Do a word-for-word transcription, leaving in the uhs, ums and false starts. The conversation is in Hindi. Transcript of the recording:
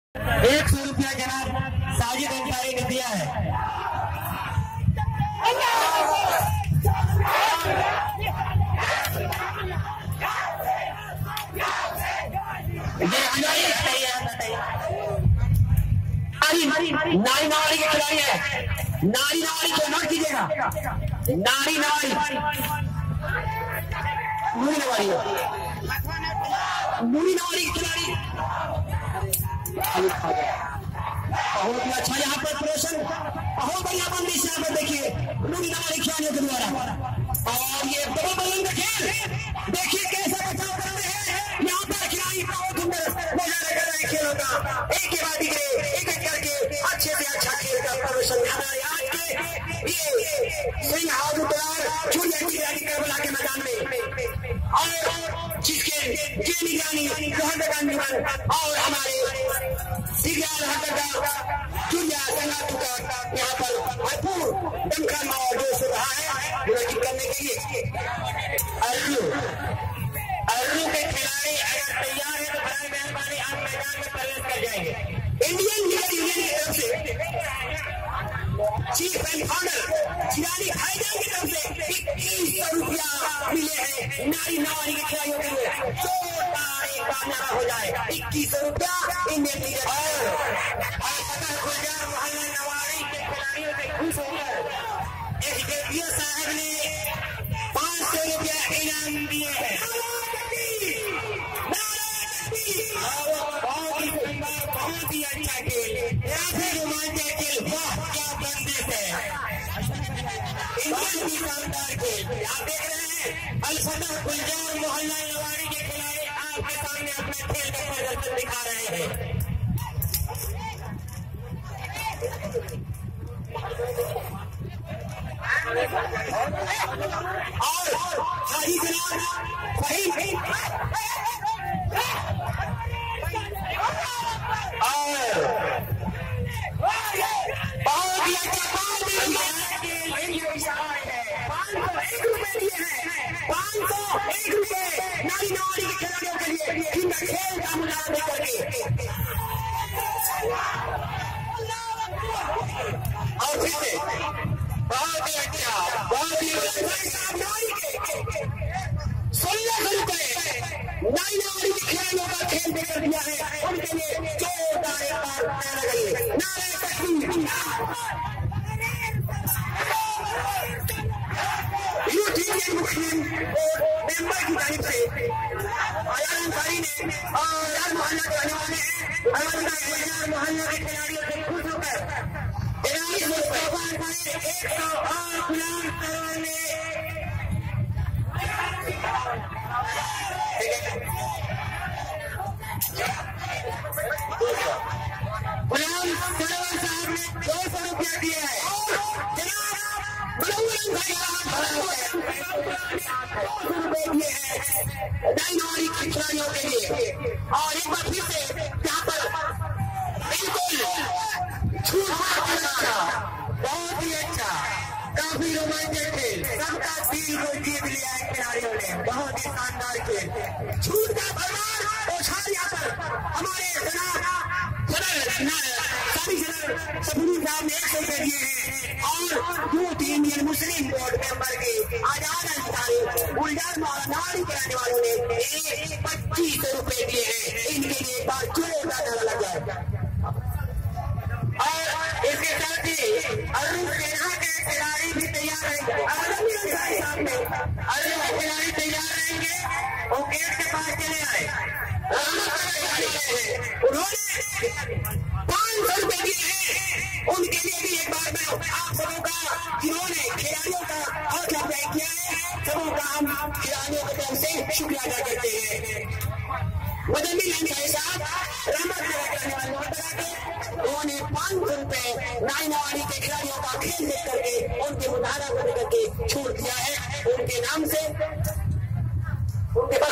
एक सौ रुपया जनाब साजिद अंसारी ने दिया है। नारी नारी के खिलाड़ी है, नारी नारी को नोट कीजिएगा, नारी नारी नूरी नवारी नूरी नवारी के खिलाड़ी बहुत ही अच्छा यहाँ पर प्रदर्शन, बहुत बढ़िया बंदिश यहाँ पर देखिए नूरी नवारी खिलाड़ियों के द्वारा। और ये डबल बल्लन का खेल देखिए कैसा बचाव कर रहे हैं यहाँ पर खिलाड़ी, बहुत सुंदर नजारा कर रहे हैं खेलों का, एक के बाद एक एक एक करके अच्छे से अच्छा खेल का प्रदर्शन हमारे आज के ये सिंह हाउस चूड़िया खिलाड़ी करबला के मैदान में, और जिसके के निगरानी रोहन और हमारे सिग्नल हटका चूड़िया संगातु का यहाँ पर भरपूर दमखम और जोश रहा है विरोधी करने के लिए। अर्जू अर्जू के खिलाड़ी अगर तैयार है तो बड़ी मेहरबानी आप मैदान में प्रवेश कर जाएंगे। इंडियन क्रिकेट यूनियन की तरफ से चीफ एंड फाउंडर चिरानी भाईजान की तरफ से इक्कीस सौ रुपया मिले हैं नारी नवारी के खिलाड़ियों के लिए। जोरदार एक कामयाब हो जाए इक्कीस सौ रुपया इंडियन क्रिकेट और गुलजार मोहल्ला नवारी के खिलाड़ियों से खुश होकर एस डी पी ओ साहब ने पांच सौ रुपया इनाम दिए हैं। बहुत ही अच्छा खेल, रोमांचक खेल, वाह क्या बंदिश है, इंडियन की शानदार खेल आप देख रहे हैं। अलफतह गुलजार मोहल्ला नवारी के खिलाड़ी आपके सामने अपना खेल का प्रदर्शन दिखा रहे हैं। और सही जनाब सही बहुत ही अच्छा पाँच सौ एक रुपए दिए हैं, पाँच सौ एक रुपए नारी नवारी के खिलाड़ियों के लिए इनका खेल का मुजाहरा देकर के। और फिर से बहुत ही अच्छा, बहुत ही नारी के सोलह सौ रुपए नारी नवारी के खिलाड़ियों का खेल देकर दिया है उनके लिए। जोरदार एक बार लगाइए नारे तकबीर। Youth Indian Muslim board member की जानिब से आयान अंसारी ने और यार मोहल्ला के रहने वाले हैं हमारे मोहल्ला के खिलाड़ियों से खुश होकर इनामी मुस्तफा अंसारी एक सौ और गुलाम सरवर ने गुलाम सरवर साहब ने दो सौ रुपया दिया है। नवारी के खिलाड़ियों के लिए और एक बार फिर से यहाँ पर बिल्कुल छूट बहुत ही अच्छा, काफी रोमांचक खेल, सबका दिल को जीत लिया है खिलाड़ियों ने। बहुत ही शानदार खेल, छूट का भरमार उछाल यहाँ पर हमारे सबूरी साहब ने एक सौ रुपए दिए हैं और youth Indian Muslim board member के आजाद अंसारी गुलजार नवारी के रहने वालों ने पच्चीस सौ रुपए दिए हैं। इनके लिए बात जोरदार लग जाए। और इसके साथ ही अरुण सेना के खिलाड़ी भी तैयार रहेंगे। अरुण साहब ने अरुण के खिलाड़ी तैयार रहेंगे और गेट के पास चले आए। उन्होंने पांच सौ रुपए दिए हैं, उनके लिए भी एक बार मैं आप सबों का जिन्होंने खिलाड़ियों का हौसला अफजाई किया है सबों का हम खिलाड़ियों की तरफ से शुक्रिया अदा करते हैं। मुजम्मिल अंसारी साहब रहमत करने वाले उन्होंने पांच सौ रुपए नारी नवारी के खिलाड़ियों का खेल देख करके उनके मुजाहरा को लेकर के छूट दिया है। उनके नाम से उनके